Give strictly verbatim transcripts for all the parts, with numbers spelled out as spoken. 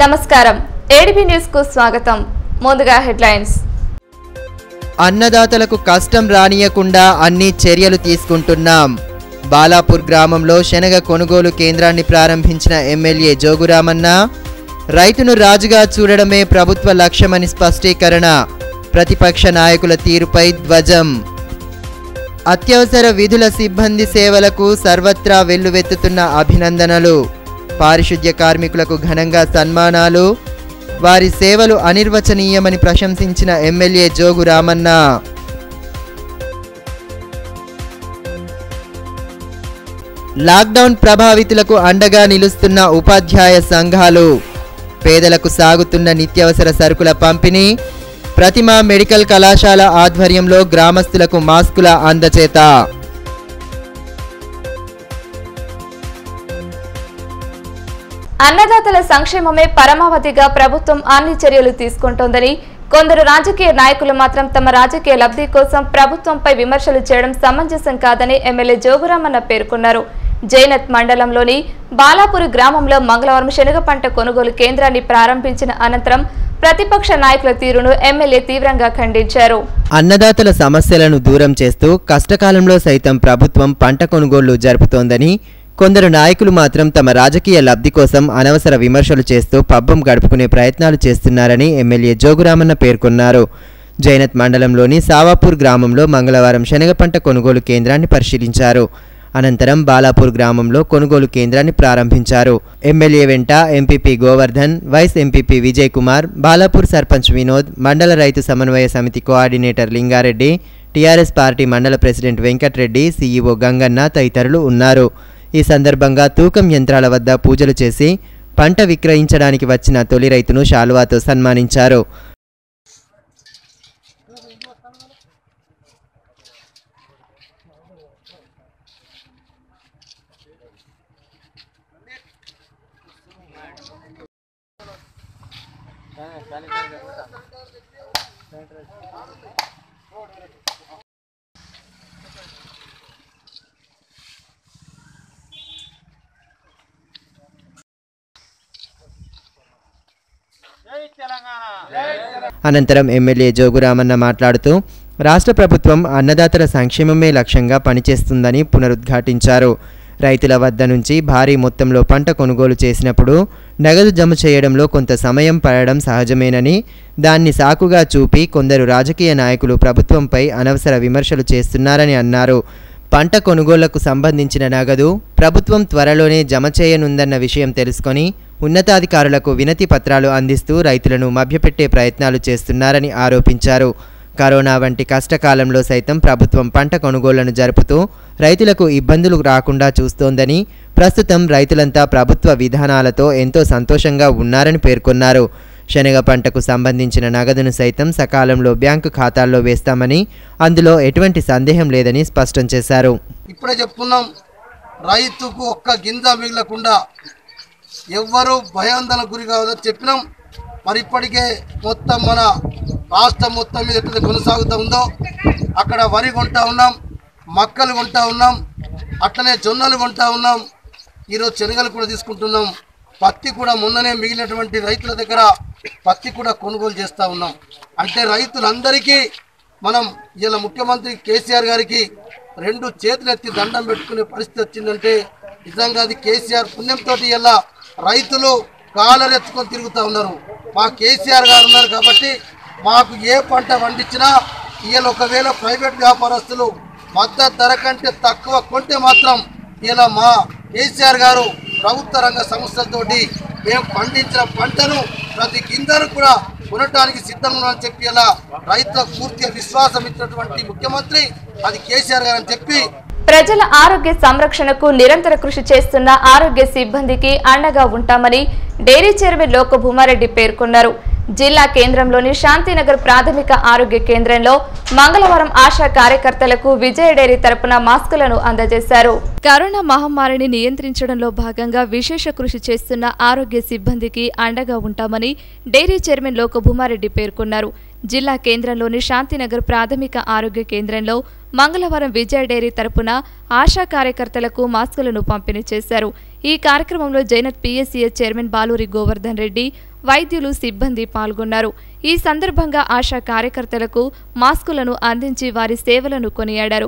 నమస్కారం ADB news కు స్వాగతం ముందుగా హెడ్లైన్స్ అన్నదాతలకు కష్టం రానియకుండా అన్ని చర్యలు తీసుకుంటున్నాం బాలాపూర్ గ్రామంలో శనగ కొనుగోలు కేంద్రాన్ని ప్రారంభించిన ఎమ్మెల్యే జోగురామన్న రైతును రాజుగా చూడడమే ప్రభుత్వ లక్ష్యమని స్పష్టీకరణ ప్రతిపక్ష నాయకుల తీరుపై ధ్వజం అత్యవసర విధుల సిబ్బంది సేవలకు సర్వత్రా వెల్లువెత్తుతున్న అభినందనలు పారిశుద్ధ్య కార్మికులకు ఘనంగా సన్మానాలు వారి సేవలు అనిర్వచనీయమని ప్రశంసించిన ఎమ్మెల్యే జోగురామన్న లాక్డౌన్ ప్రభావితులకు అండగా నిలుస్తున్న ఉపాధ్యాయ సంఘాలు పేదలకు సాగుతున్న నిత్యావసర సరుకుల పంపిణీ ప్రతిమ మెడికల్ కళాశాల ఆధ్వర్యంలో గ్రామస్తులకు మాస్కుల అందచేత అన్నదాతల సంక్షేమమే పరమావధిగా ప్రభుత్వం అన్ని చర్యలు తీసుకుంటోందని కొందరు రాజకీయ నాయకులు మాత్రం తమ రాజకీయ లబ్ధి కోసం ప్రభుత్వంపై విమర్శలు చేయడం సమంజసం కాదని ఎమ్మెల్యే జోగురామన్న పేర్కొన్నారు. జైనత్ మండలంలోని బాలాపూర్ గ్రామంలో మంగళవారం శనగ పంట కొనుగోలు కేంద్రాన్ని ప్రారంభించిన అనంతరం ప్రతిపక్ష నాయకుల తీరును ఎమ్మెల్యే తీవ్రంగా ఖండించారు. అన్నదాతల సమస్యలను దూరం చేస్తూ కష్టకాలంలో సైతం ప్రభుత్వం పంట కొనుగోళ్లు జరుపుతోందని కొందరు నాయకులు మాత్రం తమ రాజకీయ లబ్ధి కోసం అనవసర విమర్శలు చేస్తూ పబ్బం గడుపుకునే ప్రయత్నాలు చేస్తున్నారని ఎమ్మెల్యే జోగురామన్న పేర్కొన్నారు. జైనత్ మండలంలోని సావాపూర్ గ్రామంలో మంగళవారం శనగ పంట కొనుగోలు కేంద్రాన్ని పరిశీలించారు. అనంతరం బాలాపూర్ గ్రామంలో కొనుగోలు కేంద్రాన్ని ప్రారంభించారు. ఎమ్మెల్యే వెంట MPP Govardhan, vice MPP Vijay Kumar, Balapur sarpanch Vinod, మండల రైతు సమన్వయ సమితి కోఆర్డినేటర్ లింగారెడ్డి, టీఆర్ఎస్ పార్టీ మండల ప్రెసిడెంట్ వెంకట్రెడ్డి, సీఈఓ గంగన్న తదితరులు ఉన్నారు. ఈ సందర్భంగా తూకం యంత్రాల వద్ద పూజలు చేసి పంట విక్రయించడానికి వచ్చిన తొలి రైతును శాలువాతో సన్మానించారు. అనంతరం ఎమ్మెల్యే జోగురామన్న మాట్లాడుతూ రాష్ట్ర ప్రభుత్వం అన్నదాతల సంక్షేమమే లక్ష్యంగా పనిచేస్తుందని పునరుద్ఘాటించారు. రైతుల వద్ద నుంచి భారీ మొత్తంలో పంట కొనుగోలు చేసినప్పుడు నగదు జమ చేయడంలో కొంత సమయం పడడం సహజమేనని, దాన్ని సాకుగా చూపి కొందరు రాజకీయ నాయకులు ప్రభుత్వంపై అనవసర విమర్శలు చేస్తున్నారని అన్నారు. పంట కొనుగోళ్లకు సంబంధించిన నగదు ప్రభుత్వం త్వరలోనే జమ చేయనుందన్న విషయం తెలుసుకొని ఉన్నతాధికారులకు వినతి పత్రాలు అందిస్తూ రైతులను మభ్యపెట్టే ప్రయత్నాలు చేస్తున్నారని ఆరోపించారు. కరోనా వంటి కష్టకాలంలో సైతం ప్రభుత్వం పంట కొనుగోళ్లను జరుపుతూ రైతులకు ఇబ్బందులు రాకుండా చూస్తోందని, ప్రస్తుతం రైతులంతా ప్రభుత్వ విధానాలతో ఎంతో సంతోషంగా ఉన్నారని పేర్కొన్నారు. శనగ పంటకు సంబంధించిన నగదును సైతం సకాలంలో బ్యాంకు ఖాతాల్లో వేస్తామని, అందులో ఎటువంటి సందేహం లేదని స్పష్టం చేశారు. ఇప్పుడే చెప్పుకున్నాం, రైతుకు ఒక్క గింజ మిగలకుండా ఎవ్వరూ భయాందోళనకు గురి కావద్దని చెప్పినాం. మరి ఇప్పటికే మొత్తం మన రాష్ట్రం మొత్తం మీద ఎట్లా కొనసాగుతూ ఉందో అక్కడ వరి కొంటా ఉన్నాం, మక్కలు కొంటా ఉన్నాం, అట్లనే జొన్నలు కొంటా ఉన్నాం, ఈరోజు శనగలు కూడా తీసుకుంటున్నాం. పత్తి కూడా మొన్ననే మిగిలినటువంటి రైతుల దగ్గర పత్తి కూడా కొనుగోలు చేస్తూ ఉన్నాం. అంటే రైతులందరికీ మనం ఇలా ముఖ్యమంత్రి కేసీఆర్ గారికి రెండు చేతులెత్తి దండం పెట్టుకునే పరిస్థితి వచ్చిందంటే నిజంగా అది కేసీఆర్ పుణ్యంతో ఇలా రైతులు కాలరెత్తుకొని తిరుగుతూ ఉన్నారు. మా కేసీఆర్ గారు ఉన్నారు కాబట్టి మాకు ఏ పంట పండించినా ఇలా ఒకవేళ ప్రైవేట్ వ్యాపారస్తులు మద్దతు ధర కంటే తక్కువ కొంటే మాత్రం ఇలా మా కేసీఆర్ గారు ప్రభుత్వ రంగ సంస్థలతోటి మేము పండించిన పంటను ప్రతి గింజను కూడా కొనడానికి సిద్ధంగా ఉన్నామని చెప్పి ఇలా రైతులకు పూర్తిగా విశ్వాసం ఇచ్చినటువంటి ముఖ్యమంత్రి అది కేసీఆర్ గారు అని చెప్పి ప్రజల ఆరోగ్య సంరక్షణకు నిరంతర కృషి చేస్తున్న ఆరోగ్య సిబ్బందికి అండగా ఉంటామని డైరీ చైర్మన్ లోక భూమారెడ్డి పేర్కొన్నారు. జిల్లా కేంద్రంలోని శాంతినగర్ ప్రాథమిక ఆరోగ్య కేంద్రంలో మంగళవారం ఆశా కార్యకర్తలకు విజయ డైరీ తరపున మాస్కులను అందజేశారు. కరోనా మహమ్మారిని నియంత్రించడంలో భాగంగా విశేష కృషి చేస్తున్న ఆరోగ్య సిబ్బందికి అండగా ఉంటామని డైరీ చైర్మన్ లోక భూమారెడ్డి పేర్కొన్నారు. జిల్లా కేంద్రంలోని శాంతినగర్ ప్రాథమిక ఆరోగ్య కేంద్రంలో మంగళవారం విజయ డైరీ తరపున ఆశా కార్యకర్తలకు మాస్కులను పంపిణీ చేశారు. ఈ కార్యక్రమంలో జైనత్ పీఎస్సీఎస్ చైర్మన్ బాలూరి గోవర్ధన్ రెడ్డి, వైద్యులు సిబ్బంది పాల్గొన్నారు. ఈ సందర్భంగా ఆశా కార్యకర్తలకు మాస్కులను అందించి వారి సేవలను కొనియాడారు.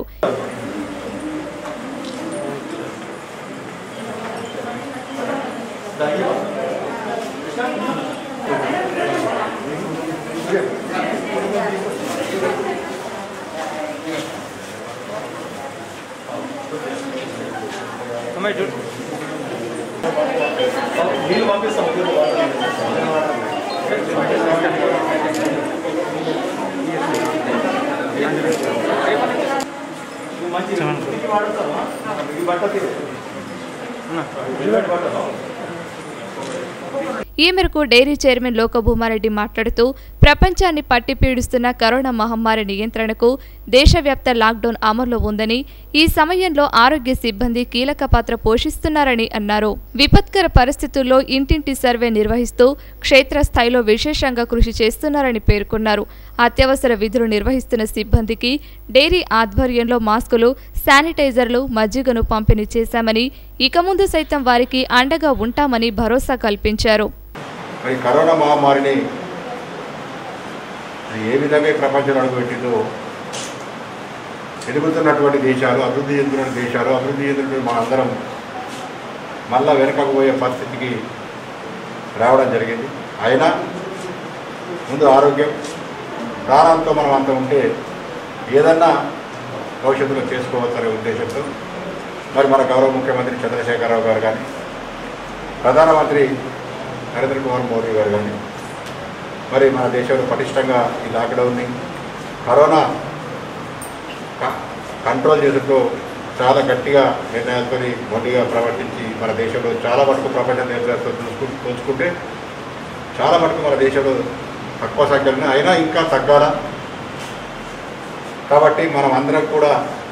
ఈ మేరకు డైరీ చైర్మన్ లోకభూమారెడ్డి మాట్లాడుతూ ప్రపంచాన్ని పట్టి పీడిస్తున్న కరోనా మహమ్మారి నియంత్రణకు దేశవ్యాప్త లాక్డౌన్ అమల్లో ఉందని, ఈ సమయంలో ఆరోగ్య సిబ్బంది కీలక పాత్ర పోషిస్తున్నారని అన్నారు. విపత్కర పరిస్థితుల్లో ఇంటింటి సర్వే నిర్వహిస్తూ క్షేత్రస్థాయిలో విశేషంగా కృషి చేస్తున్నారని పేర్కొన్నారు. అత్యవసర విధులు నిర్వహిస్తున్న సిబ్బందికి డైరీ ఆధ్వర్యంలో మాస్కులు, శానిటైజర్లు, మజ్జిగను పంపిణీ చేశామని, ఇక ముందు సైతం వారికి అండగా ఉంటామని భరోసా కల్పించారు. కరోనా మహమ్మారిని ఏ విధంగా ప్రపంచంలో అడుగుపెట్టిందో ఎదుగుతున్నటువంటి దేశాలు, అభివృద్ధి చెందుతున్న దేశాలు, అభివృద్ధి చెందుతున్న మా అందరం మళ్ళా వెనకపోయే పరిస్థితికి రావడం జరిగింది. అయినా ముందు ఆరోగ్యం, ప్రాణంతో మనం అంత ఉంటే ఏదన్నా భవిష్యత్తులో చేసుకోవచ్చనే ఉద్దేశంతో మరి మన గౌరవ ముఖ్యమంత్రి చంద్రశేఖరరావు గారు కానీ, ప్రధానమంత్రి నరేంద్ర కుమార్ మోదీ గారు కానీ మరి మన దేశంలో పటిష్టంగా ఈ లాక్డౌన్ని, కరోనా కంట్రోల్ చేసేందుకు చాలా గట్టిగా నిర్ణయాలతో మొండిగా ప్రవర్తించి మన దేశంలో చాలా మటుకు ప్రపంచ దేశాలతో చూసుకు పోల్చుకుంటే చాలా మటుకు మన దేశంలో తక్కువ సంఖ్యలో అయినా ఇంకా తగ్గాల. కాబట్టి మనం అందరం కూడా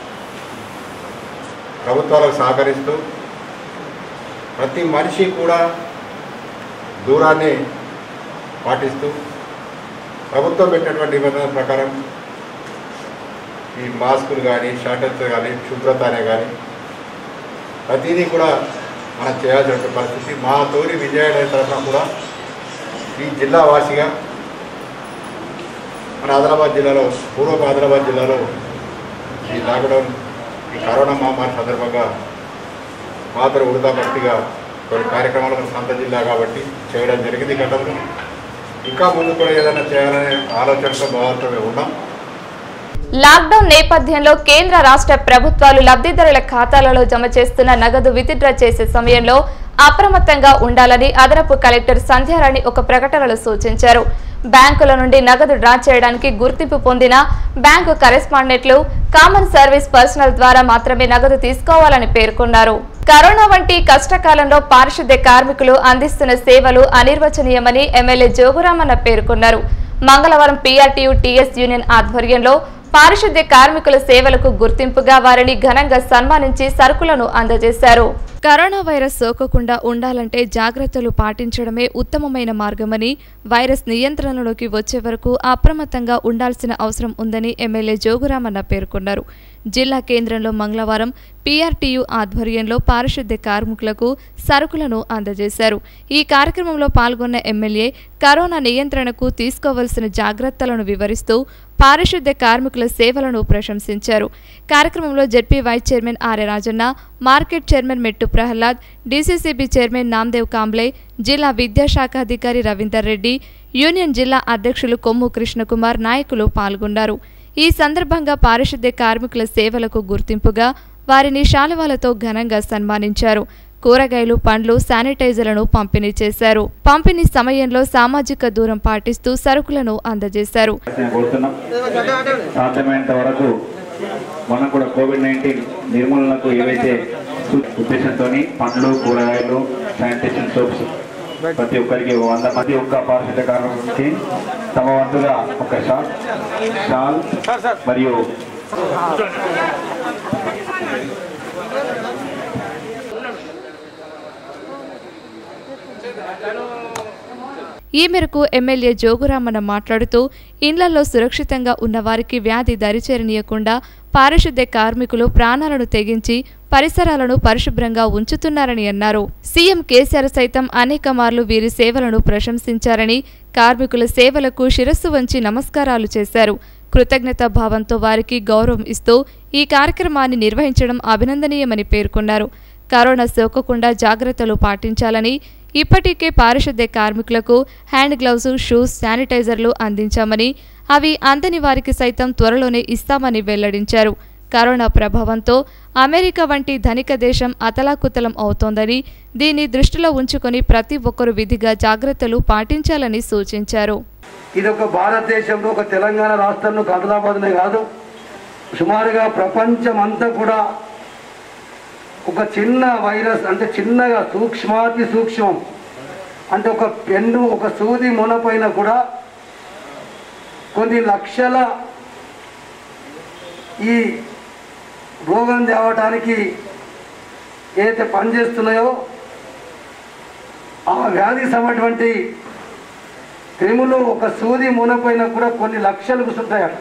ప్రభుత్వాలకు సహకరిస్తూ ప్రతి మనిషి కూడా దూరాన్ని పాటిస్తూ ప్రభుత్వం పెట్టినటువంటి నిబంధనల ప్రకారం ఈ మాస్కులు కానీ, శానిటైజర్ కానీ, శుభ్రత అనే కానీ ప్రతిదీ కూడా మనం చేయాల్సిన పరిస్థితి. మా తోటి విజయవాడ తరఫున కూడా ఈ జిల్లా వాసిగా మన ఆదిలాబాద్ జిల్లాలో, పూర్వ ఆదిలాబాద్ జిల్లాలో ఈ లాక్డౌన్, ఈ కరోనా మహమ్మారి సందర్భంగా మాత్రం ఉడతా భక్తిగా కొన్ని కార్యక్రమాలు మన సొంత జిల్లా కాబట్టి చేయడం జరిగింది. గతంలో ఇంకా ముందు కూడా ఏదైనా చేయాలనే ఆలోచనతో భావంతో ఉన్నాం. లాక్డౌన్ నేపథ్యంలో కేంద్ర రాష్ట్ర ప్రభుత్వాలు లబ్ధిదారుల ఖాతాలలో జమ చేస్తున్న నగదు విత్డ్రా చేసే సమయంలో అప్రమత్తంగా ఉండాలని అదనపు కలెక్టర్ సంధ్యారాణి ఒక ప్రకటనలో సూచించారు. బ్యాంకుల నుండి నగదు డ్రా చేయడానికి గుర్తింపు పొందిన బ్యాంకు కరెస్పాండెంట్లు, కామన్ సర్వీస్ పర్సనల్ ద్వారా మాత్రమే నగదు తీసుకోవాలని పేర్కొన్నారు. కరోనా వంటి కష్టకాలంలో పారిశుద్ధ్య కార్మికులు అందిస్తున్న సేవలు అనిర్వచనీయమని ఎమ్మెల్యే జోగురామన్న పేర్కొన్నారు. మంగళవారం పీఆర్టీయూ టీఎస్ యూనియన్ ఆధ్వర్యంలో పారిశుద్ధ్య కార్మికుల సేవలకు గుర్తింపుగా వారిని ఘనంగా సన్మానించి సరుకులను అందజేశారు. కరోనా వైరస్ సోకకుండా ఉండాలంటే జాగ్రత్తలు పాటించడమే ఉత్తమమైన మార్గమని, వైరస్ నియంత్రణలోకి వచ్చే వరకు అప్రమత్తంగా ఉండాల్సిన అవసరం ఉందని ఎమ్మెల్యే జోగురామన్న పేర్కొన్నారు. జిల్లా కేంద్రంలో మంగళవారం పీఆర్టీయూ ఆధ్వర్యంలో పారిశుద్ధ్య కార్మికులకు సరుకులను అందజేశారు. ఈ కార్యక్రమంలో పాల్గొన్న ఎమ్మెల్యే కరోనా నియంత్రణకు తీసుకోవాల్సిన జాగ్రత్తలను వివరిస్తూ పారిశుద్ధ్య కార్మికుల సేవలను ప్రశంసించారు. కార్యక్రమంలో ZP vice chairman Arya Rajanna, market chairman Mettu Prahlad, DCCB chairman Namdev Kamble, జిల్లా విద్యాశాఖ అధికారి రవీందర్ రెడ్డి, యూనియన్ జిల్లా అధ్యక్షులు కొమ్ము కృష్ణకుమార్ నాయకులు పాల్గొన్నారు. ఈ సందర్భంగా పారిశుద్ధ్య కార్మికుల సేవలకు గుర్తింపుగా వారిని శాలువాలతో ఘనంగా సన్మానించారు. కూరగాయలు, పండ్లు, శానిటైజర్లను పంపిణీ చేశారు. పంపిణీ సమయంలో సామాజిక దూరం పాటిస్తూ సరుకులను అందజేశారు. మనం కూడా కోవిడ్ నైన్టీన్ నిర్మూలనకు ఏవైతే ఉద్దేశంతో పండ్లు, కూరగాయలు, శానిటేషన్ సోప్స్ ప్రతి ఒక్కరికి వంద మంది ఒక్క పారిశుద్ధ్య కార్మికులకి తమ వంతుగా ఒక షాల్ షాల్ మరియు ఈ మేరకు ఎమ్మెల్యే జోగురామన్న మాట్లాడుతూ ఇండ్లలో సురక్షితంగా ఉన్న వారికి వ్యాధి దరిచేరనీయకుండా పారిశుద్ధ్య కార్మికులు ప్రాణాలను తెగించి పరిసరాలను పరిశుభ్రంగా ఉంచుతున్నారని అన్నారు. సీఎం కేసీఆర్ సైతం అనేక మార్లు వీరి సేవలను ప్రశంసించారని, కార్మికుల సేవలకు శిరస్సు వంచి నమస్కారాలు చేశారు. కృతజ్ఞతా భావంతో వారికి గౌరవం ఇస్తూ ఈ కార్యక్రమాన్ని నిర్వహించడం అభినందనీయమని పేర్కొన్నారు. కరోనా సోకకుండా జాగ్రత్తలు పాటించాలని, ఇప్పటికే పారిశుద్ధ్య కార్మికులకు హ్యాండ్ గ్లౌజు, షూస్, శానిటైజర్లు అందించామని, అవి అందని వారికి సైతం త్వరలోనే ఇస్తామని వెల్లడించారు. కరోనా ప్రభావంతో అమెరికా వంటి ధనిక దేశం అతలాకుతలం అవుతోందని, దీన్ని దృష్టిలో ఉంచుకొని ప్రతి ఒక్కరూ విధిగా జాగ్రత్తలు పాటించాలని సూచించారు. ఇది ఒక భారతదేశంలో ఒక తెలంగాణ రాష్ట్రంలో ఆదిలాబాద్నే కాదు, సుమారుగా ప్రపంచం అంతా కూడా ఒక చిన్న వైరస్ అంటే చిన్నగా సూక్ష్మాతి సూక్ష్మం అంటే ఒక పెన్ను ఒక సూది మొనపైన కూడా కొన్ని లక్షల ఈ రోగం తేవటానికి ఏదైతే పనిచేస్తున్నాయో ఆ వ్యాధి సమటువంటి క్రిములు ఒక సూది మొనపైన కూడా కొన్ని లక్షలు కూర్చుంటాయట.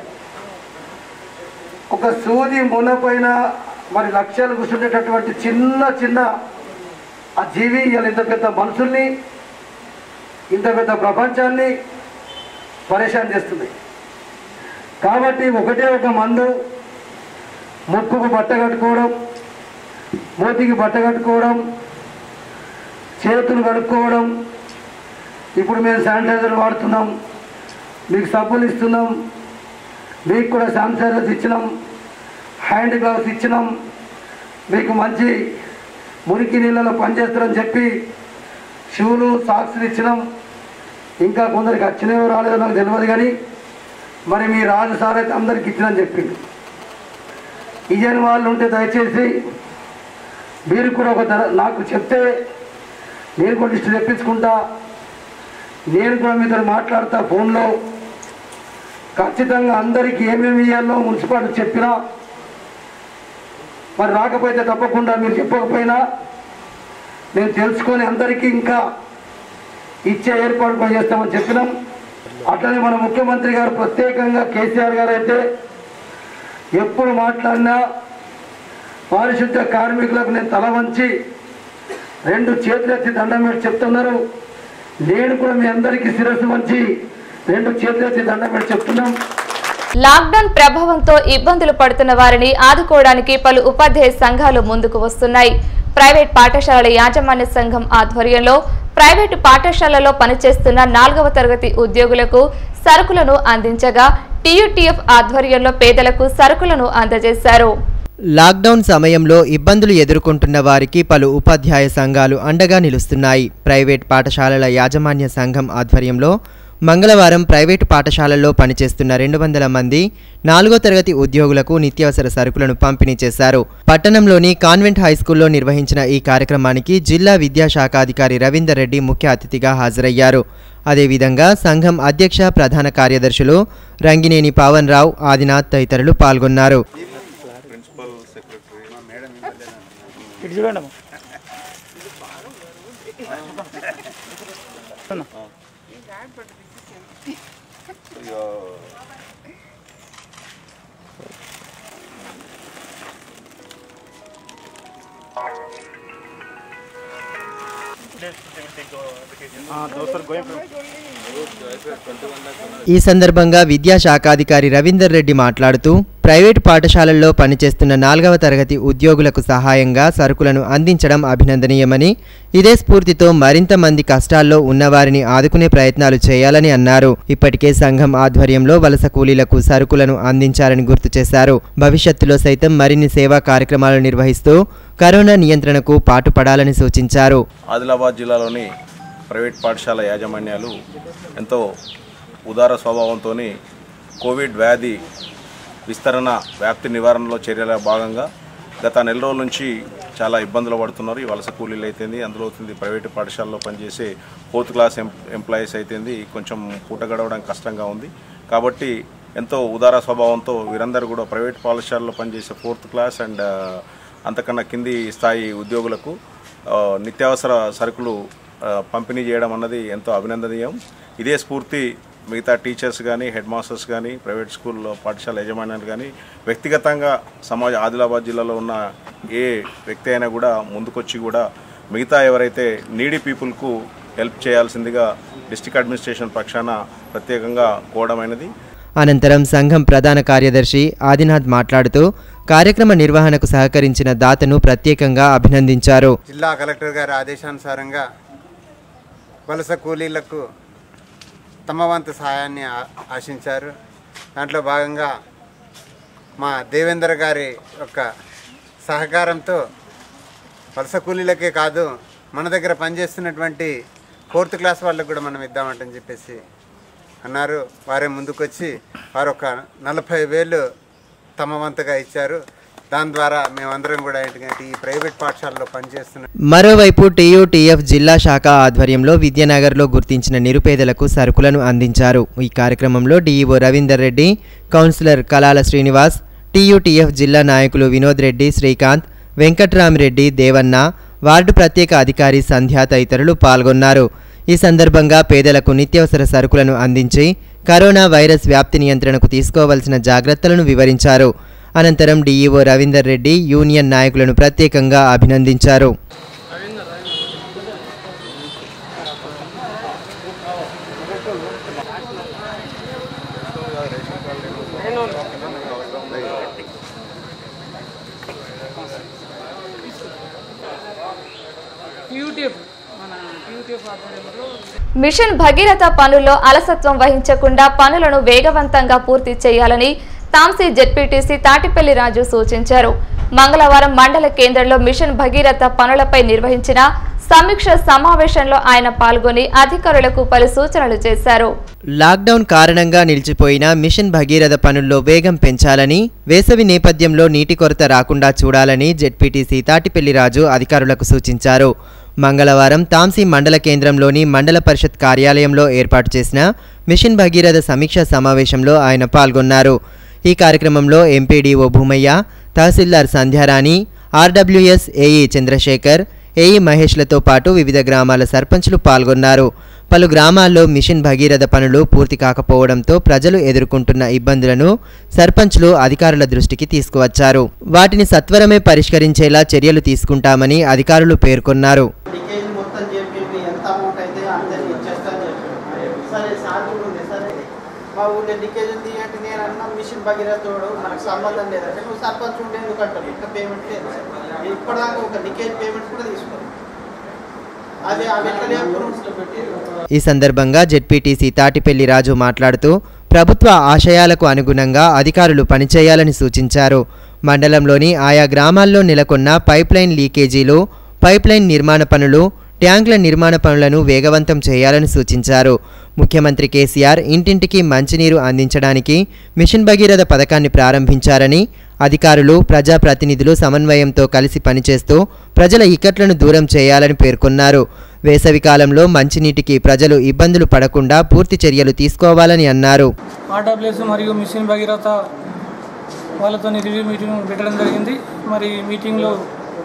ఒక సూది మొనపైన మరి లక్ష్యాలు కూర్చుండేటటువంటి చిన్న చిన్న ఆ జీవి ఇలా ఇంత పెద్ద మనుషుల్ని ఇంత పెద్ద ప్రపంచాన్ని పరేషాన్ చేస్తుంది. కాబట్టి ఒకటే ఒక మందు, ముక్కుకు బట్ట కట్టుకోవడం, మూతికి బట్ట కట్టుకోవడం, చేతులు కడుక్కోవడం. ఇప్పుడు మేము శానిటైజర్ వాడుతున్నాం, మీకు సబ్బులు ఇస్తున్నాం, మీకు కూడా శానిటైజర్స్ ఇచ్చినాం, హ్యాండ్ గ్లౌస్ ఇచ్చినాం, మీకు మంచి మురికి నీళ్ళలో పనిచేస్తారని చెప్పి షూలు, సాక్స్లు ఇచ్చినాం. ఇంకా కొందరికి వచ్చినవో రాలేదో నాకు తెలియదు, కానీ మరి మీ రాజు సార్ అయితే అందరికి ఇచ్చినని చెప్పింది. ఇయ్యని వాళ్ళు ఉంటే దయచేసి మీరు కూడా ఒక ధర నాకు చెప్తే నేను కూడా లిస్టు తెప్పించుకుంటా, నేను కూడా మీతో మాట్లాడతా ఫోన్లో. ఖచ్చితంగా అందరికీ ఏమేమి ఇవ్వాలో మున్సిపాలిటీ చెప్పినా, మరి రాకపోతే తప్పకుండా మీరు చెప్పకపోయినా నేను తెలుసుకొని అందరికీ ఇంకా ఇచ్చే ఏర్పాటు కూడా చేస్తామని చెప్పినాం. అట్లనే మన ముఖ్యమంత్రి గారు ప్రత్యేకంగా కేసీఆర్ గారు అయితే ఎప్పుడు మాట్లాడినా పారిశుద్ధ్య కార్మికులకు నేను తల వంచి రెండు చేతులెత్తి దండం పెట్టి చెప్తున్నారు. నేను కూడా మీ అందరికీ శిరస్సు వంచి రెండు చేతులెత్తి దండం పెట్టి చెప్తున్నాం. లాక్డౌన్ ప్రభావంతో ఇబ్బందులు పడుతున్న వారిని ఆదుకోవడానికి పలు ఉపాధ్యాయ సంఘాలు ముందుకు వస్తున్నాయి. ప్రైవేట్ పాఠశాలల యాజమాన్య సంఘం ఆధ్వర్యంలో ప్రైవేటు పాఠశాలలో పనిచేస్తున్న నాలుగవ తరగతి ఉద్యోగులకు సరుకులను అందించగా టీయూటీఎఫ్ ఆధ్వర్యంలో పేదలకు సరుకులను అందజేశారు. లాక్డౌన్ సమయంలో ఇబ్బందులు ఎదుర్కొంటున్న వారికి పలు ఉపాధ్యాయ సంఘాలు అండగా నిలుస్తున్నాయి. ప్రైవేట్ పాఠశాలల యాజమాన్య సంఘం ఆధ్వర్యంలో మంగళవారం ప్రైవేటు పాఠశాలల్లో పనిచేస్తున్న రెండు వందల మంది నాలుగో తరగతి ఉద్యోగులకు నిత్యావసర సరుకులను పంపిణీ చేశారు. పట్టణంలోని కాన్వెంట్ హైస్కూల్లో నిర్వహించిన ఈ కార్యక్రమానికి జిల్లా విద్యాశాఖాధికారి రవీందర్ రెడ్డి ముఖ్య అతిథిగా హాజరయ్యారు. అదేవిధంగా సంఘం అధ్యక్ష ప్రధాన కార్యదర్శులు రంగినేని పావన్ రావు, ఆదినాథ్ తదితరులు పాల్గొన్నారు. ఈ సందర్భంగా విద్యాశాఖాధికారి రవీందర్ రెడ్డి మాట్లాడుతూ ప్రైవేటు పాఠశాలల్లో పనిచేస్తున్న నాలుగవ తరగతి ఉద్యోగులకు సహాయంగా సరుకులను అందించడం అభినందనీయమని, ఇదే స్ఫూర్తితో మరింత మంది కష్టాల్లో ఉన్నవారిని ఆదుకునే ప్రయత్నాలు చేయాలని అన్నారు. ఇప్పటికే సంఘం ఆధ్వర్యంలో వలస కూలీలకు సరుకులను అందించాలని గుర్తు చేశారు. భవిష్యత్తులో సైతం మరిన్ని సేవా కార్యక్రమాలు నిర్వహిస్తూ కరోనా నియంత్రణకు పాటుపడాలని సూచించారు. ఆదిలాబాద్ జిల్లాలోని ప్రైవేట్ పాఠశాల యాజమాన్యాలు ఎంతో ఉదార స్వభావంతో కోవిడ్ వ్యాధి విస్తరణ వ్యాప్తి నివారణలో చర్యల భాగంగా గత నెల రోజుల నుంచి చాలా ఇబ్బందులు పడుతున్నారు. ఈ వలస కూలీలు అయితేంది, అందులో అవుతుంది ప్రైవేటు పాఠశాలలో పనిచేసే ఫోర్త్ క్లాస్ ఎం ఎంప్లాయీస్ అయితేంది కొంచెం పూట గడవడం కష్టంగా ఉంది. కాబట్టి ఎంతో ఉదార స్వభావంతో వీరందరూ కూడా ప్రైవేట్ పాఠశాలలో పనిచేసే ఫోర్త్ క్లాస్ అండ్ అంతకన్నా కింది స్థాయి ఉద్యోగులకు నిత్యావసర సరుకులు పంపిణీ చేయడం అన్నది ఎంతో అభినందనీయం. ఇదే స్ఫూర్తి మిగతా టీచర్స్ కానీ హెడ్ మాస్టర్స్ కానీ ప్రైవేట్ స్కూల్లో పాఠశాల యజమానులు కానీ వ్యక్తిగతంగా సమాజ ఆదిలాబాద్ జిల్లాలో ఉన్న ఏ వ్యక్తి అయినా కూడా ముందుకొచ్చి కూడా మిగతా ఎవరైతే నీడీ పీపుల్కు హెల్ప్ చేయాల్సిందిగా డిస్ట్రిక్ట్ అడ్మినిస్ట్రేషన్ పక్షాన ప్రత్యేకంగా కోవడమైనది. అనంతరం సంఘం ప్రధాన కార్యదర్శి ఆదినాథ్ మాట్లాడుతూ కార్యక్రమ నిర్వహణకు సహకరించిన దాతను ప్రత్యేకంగా అభినందించారు. జిల్లా కలెక్టర్ గారి ఆదేశానుసారంగా వలస కూలీలకు తమ వంతు సహాయాన్ని ఆశించారు. దాంట్లో భాగంగా మా దేవేంద్ర గారి యొక్క సహకారంతో వలస కూలీలకే కాదు మన దగ్గర పనిచేస్తున్నటువంటి ఫోర్త్ క్లాస్ వాళ్ళకు కూడా మనం ఇద్దామంటని చెప్పేసి అన్నారు. వారే ముందుకొచ్చి వారు ఒక నలభై వేలు తమ వంతుగా ఇచ్చారు. దాని ద్వారా మేమందరం కూడా ఏంటంటే ఈ ప్రైవేట్ పాఠశాలలో పనిచేస్తున్నాం. మరోవైపు టీయూటీఎఫ్ జిల్లా శాఖ ఆధ్వర్యంలో విద్యానగర్లో గుర్తించిన నిరుపేదలకు సరుకులను అందించారు. ఈ కార్యక్రమంలో DEO Ravinder Reddy, councillor Kalala Srinivas, TUTF జిల్లా నాయకులు వినోద్ రెడ్డి, శ్రీకాంత్, వెంకట్రామిరెడ్డి, దేవన్న, వార్డు ప్రత్యేక అధికారి సంధ్య తదితరులు పాల్గొన్నారు. ఈ సందర్భంగా పేదలకు నిత్యావసర సరుకులను అందించి కరోనా వైరస్ వ్యాప్తి నియంత్రణకు తీసుకోవాల్సిన జాగ్రత్తలను వివరించారు. అనంతరం డీఈఓ రవీందర్ రెడ్డి యూనియన్ నాయకులను ప్రత్యేకంగా అభినందించారు. మిషన్ భగీరథ పనుల్లో అలసత్వం వహించకుండా పనులను వేగవంతంగా పూర్తి చేయాలని తాంసీ జెడ్పీటీసీ తాటిపల్లి రాజు సూచించారు. మంగళవారం మండల కేంద్రంలో మిషన్ భగీరథ పనులపై నిర్వహించిన సమీక్ష సమావేశంలో ఆయన పాల్గొని అధికారులకు పలు సూచనలు చేశారు. లాక్డౌన్ కారణంగా నిలిచిపోయిన మిషన్ భగీరథ పనుల్లో వేగం పెంచాలని, వేసవి నేపథ్యంలో నీటి కొరత రాకుండా చూడాలని జెడ్పీటీసీ తాటిపల్లి రాజు అధికారులకు సూచించారు. మంగళవారం తాంసీ మండల కేంద్రంలోని మండల పరిషత్ కార్యాలయంలో ఏర్పాటు చేసిన మిషన్ భగీరథ సమీక్ష సమావేశంలో ఆయన పాల్గొన్నారు. ఈ కార్యక్రమంలో MPDO Bhumaiah, tahsildar Sandhya Rani, RWS AE Chandrashekar, AE మహేష్లతో పాటు వివిధ గ్రామాల సర్పంచులు పాల్గొన్నారు. పలు గ్రామాల్లో మిషన్ భగీరథ పనులు పూర్తి కాకపోవడంతో ప్రజలు ఎదుర్కొంటున్న ఇబ్బందులను సర్పంచులు అధికారుల దృష్టికి తీసుకువచ్చారు. వాటిని సత్వరమే పరిష్కరించేలా చర్యలు తీసుకుంటామని అధికారులు పేర్కొన్నారు. మా ఊళ్ళో లీకేజ్ ఉంది అంటే నేను అన్న మిషన్ భగీరథోడు మనకు సంబంధం లేదంటే నువ్వు సర్పంచ్ ఉండే ఎందుకు అంటారు. ఇంకా పేమెంట్ లేదు, ఇప్పటిదాకా ఒక లీకేజ్ పేమెంట్ కూడా తీసుకోవాలి. అదే అవి ఎట్లా. ఈ సందర్భంగా జెడ్పీటీసీ తాటిపల్లి రాజు మాట్లాడుతూ ప్రభుత్వ ఆశయాలకు అనుగుణంగా అధికారులు పనిచేయాలని సూచించారు. మండలంలోని ఆయా గ్రామాల్లో నెలకొన్న పైప్లైన్ లీకేజీలు, పైప్లైన్ నిర్మాణ పనులు, ట్యాంకుల నిర్మాణ పనులను వేగవంతం చేయాలని సూచించారు. ముఖ్యమంత్రి కేసీఆర్ ఇంటింటికి మంచినీరు అందించడానికి మిషన్ భగీరథ పథకాన్ని ప్రారంభించారని, అధికారులు, ప్రజాప్రతినిధులు సమన్వయంతో కలిసి పనిచేస్తూ ప్రజల ఇక్కట్లను దూరం చేయాలని పేర్కొన్నారు. వేసవికాలంలో మంచినీటికి ప్రజలు ఇబ్బందులు పడకుండా పూర్తి చర్యలు తీసుకోవాలని అన్నారు. ఆర్డబ్ల్యూఎస్ మరియు మిషన్ భగీరథ వాళ్ళతో రివ్యూ మీటింగ్ పెట్టడం జరిగింది. మరి మీటింగ్లో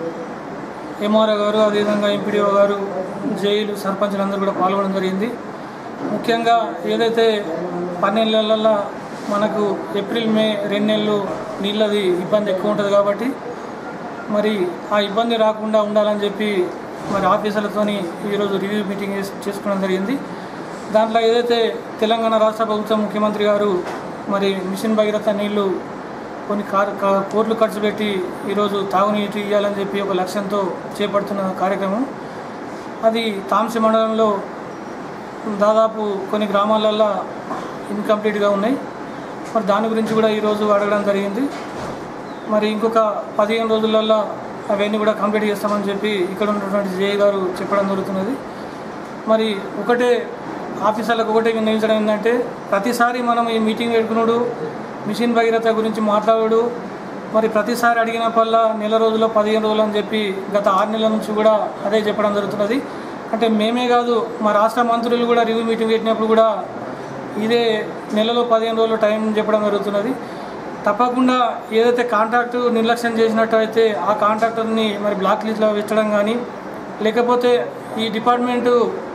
ఎంఆర్ఓ గారు, అదేవిధంగా ఎంపీడీఓ గారు, జైలు సర్పంచులందరూ కూడా పాల్గొనడం జరిగింది. ముఖ్యంగా ఏదైతే పన్నెండేళ్లలో మనకు ఏప్రిల్ మే రెండు నెలలు నీళ్ళది ఇబ్బంది ఎక్కువ ఉంటుంది కాబట్టి మరి ఆ ఇబ్బంది రాకుండా ఉండాలని చెప్పి మరి ఆఫీసర్లతోని ఈరోజు రివ్యూ మీటింగ్ చేసుకోవడం జరిగింది. దాంట్లో ఏదైతే తెలంగాణ రాష్ట్ర ప్రభుత్వం ముఖ్యమంత్రి గారు మరి మిషన్ భగీరథ నీళ్లు కొన్ని కోట్లు ఖర్చు పెట్టి ఈరోజు తాగునీటి ఇవ్వాలని చెప్పి ఒక లక్ష్యంతో చేపడుతున్న కార్యక్రమం అది తాంసీ మండలంలో దాదాపు కొన్ని గ్రామాలల్లో ఇన్కంప్లీట్గా ఉన్నాయి. మరి దాని గురించి కూడా ఈరోజు అడగడం జరిగింది. మరి ఇంకొక పదిహేను రోజులలో అవన్నీ కూడా కంప్లీట్ చేస్తామని చెప్పి ఇక్కడ ఉన్నటువంటి జే గారు చెప్పడం జరుగుతున్నది. మరి ఒకటే ఆఫీసర్లకు ఒకటే విన్నవించడం ఏంటంటే ప్రతిసారి మనం ఈ మీటింగ్ పెట్టుకున్నాడు మిషన్ భగీరథ గురించి మాట్లాడు మరి ప్రతిసారి అడిగినప్పల్లా నెల రోజుల్లో పదిహేను రోజులు అని చెప్పి గత ఆరు నెలల నుంచి కూడా అదే చెప్పడం జరుగుతున్నది. అంటే మేమే కాదు మా రాష్ట్ర మంత్రులు కూడా రివ్యూ మీటింగ్ పెట్టినప్పుడు కూడా ఇదే నెలలో పదిహేను రోజులు టైం చెప్పడం జరుగుతున్నది. తప్పకుండా ఏదైతే కాంట్రాక్టు నిర్లక్ష్యం చేసినట్టు అయితే ఆ కాంట్రాక్టర్ని మరి బ్లాక్ లిస్ట్లో పెట్టడం కానీ లేకపోతే ఈ డిపార్ట్మెంటు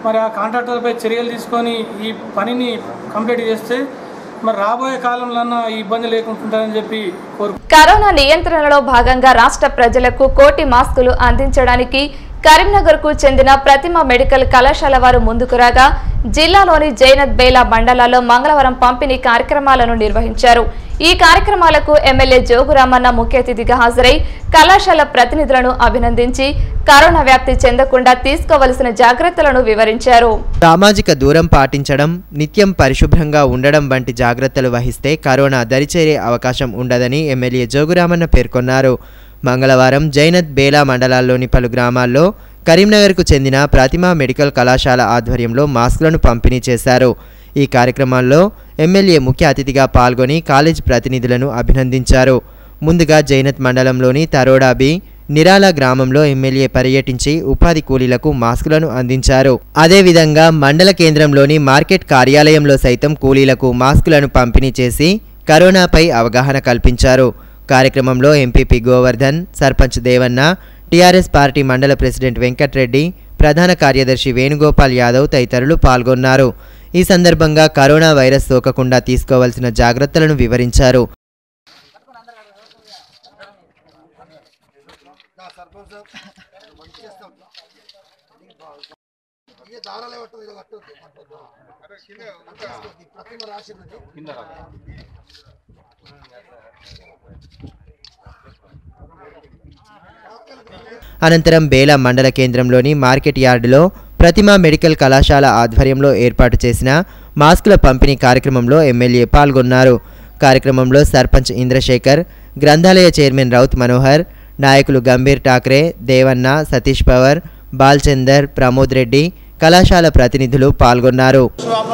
మరి ఆ కాంట్రాక్టర్పై చర్యలు తీసుకొని ఈ పనిని కంప్లీట్ చేస్తే మరి రాబోయే కాలంలో ఈ ఇబ్బంది లేకుంటుందని చెప్పి కోరు. కరోనా నియంత్రణలో భాగంగా రాష్ట్ర ప్రజలకు కోటి మాస్కులు అందించడానికి కరీంనగర్కు చెందిన ప్రతిమ మెడికల్ కళాశాల వారు ముందుకు రాగా జిల్లాలోని జైనత్ బేలా మండలాల్లో మంగళవారం పంపిణీ కార్యక్రమాలను నిర్వహించారు. ఈ కార్యక్రమాలకు ఎమ్మెల్యే జోగురామన్న ముఖ్య అతిథిగా హాజరై కళాశాల ప్రతినిధులను అభినందించి కరోనా వ్యాప్తి చెందకుండా తీసుకోవలసిన జాగ్రత్తలను వివరించారు. సామాజిక దూరం పాటించడం, నిత్యం పరిశుభ్రంగా ఉండడం వంటి జాగ్రత్తలు వహిస్తే కరోనా దరిచేరే అవకాశం ఉండదని ఎమ్మెల్యే జోగురామన్న పేర్కొన్నారు. మంగళవారం జైనత్ బేలా మండలాల్లోని పలు గ్రామాల్లో కరీంనగర్కు చెందిన ప్రతిమ మెడికల్ కళాశాల ఆధ్వర్యంలో మాస్కులను పంపిణీ చేశారు. ఈ కార్యక్రమాల్లో ఎమ్మెల్యే ముఖ్య అతిథిగా పాల్గొని కాలేజ్ ప్రతినిధులను అభినందించారు. ముందుగా జైనత్ మండలంలోని తరోడాబి నిరాల గ్రామంలో ఎమ్మెల్యే పర్యటించి ఉపాధి కూలీలకు మాస్కులను అందించారు. అదేవిధంగా మండల కేంద్రంలోని మార్కెట్ కార్యాలయంలో సైతం కూలీలకు మాస్కులను పంపిణీ చేసి కరోనాపై అవగాహన కల్పించారు. కార్యక్రమంలో MPP Govardhan, sarpanch Devanna, TRS party మండల ప్రెసిడెంట్ వెంకట్రెడ్డి, ప్రధాన కార్యదర్శి వేణుగోపాల్ యాదవ్ తదితరులు పాల్గొన్నారు. ఈ సందర్భంగా కరోనా వైరస్ సోకకుండా తీసుకోవాల్సిన జాగ్రత్తలను వివరించారు. అనంతరం బేలా మండల కేంద్రంలోని మార్కెట్ యార్డులో ప్రతిమ మెడికల్ కళాశాల ఆధ్వర్యంలో ఏర్పాటు చేసిన మాస్కుల పంపిణీ కార్యక్రమంలో ఎమ్మెల్యే పాల్గొన్నారు. కార్యక్రమంలో సర్పంచ్ ఇంద్రశేఖర్, గ్రంథాలయ చైర్మన్ రౌత్ మనోహర్, నాయకులు గంభీర్ ఠాక్రే, దేవన్న, సతీష్ పవర్, బాల్చందర్, ప్రమోద్ రెడ్డి, కళాశాల ప్రతినిధులు పాల్గొన్నారు.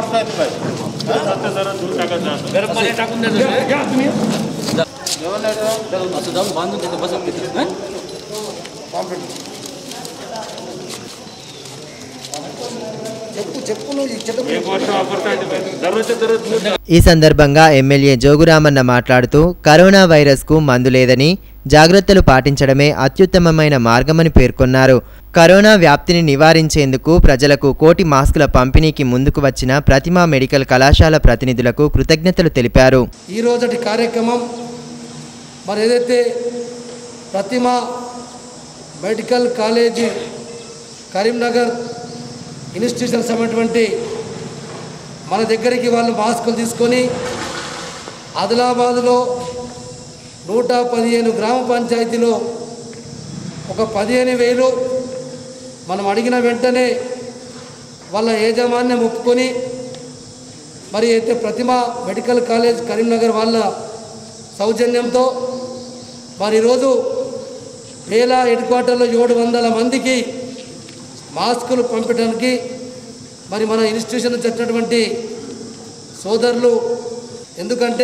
ఈ సందర్భంగా ఎమ్మెల్యే జోగురామన్న మాట్లాడుతూ కరోనా వైరస్ కు మందు లేదని, జాగ్రత్తలు పాటించడమే అత్యుత్తమమైన మార్గమని పేర్కొన్నారు. కరోనా వ్యాప్తిని నివారించేందుకు ప్రజలకు కోటి మాస్కుల పంపిణీకి ముందుకు వచ్చిన ప్రతిమ మెడికల్ కళాశాల ప్రతినిధులకు కృతజ్ఞతలు తెలిపారు. ఈ రోజటి కార్యక్రమం మరి ఏదైతే Prathima medical college Karimnagar institutions అనేటువంటి మన దగ్గరికి వాళ్ళు మాస్కులు తీసుకొని ఆదిలాబాద్లో నూట పదిహేను గ్రామ పంచాయతీలో ఒక పదిహేను వేలు మనం అడిగిన వెంటనే వాళ్ళ యాజమాన్యం ఒప్పుకొని మరి అయితే ప్రతిమ మెడికల్ కాలేజ్ కరీంనగర్ వాళ్ళ సౌజన్యంతో మరి ఈరోజు వేల హెడ్ క్వార్టర్లో ఏడు వందల మందికి మాస్కులు పంపడానికి మరి మన ఇన్స్టిట్యూషన్ నుంచి వచ్చినటువంటి సోదరులు, ఎందుకంటే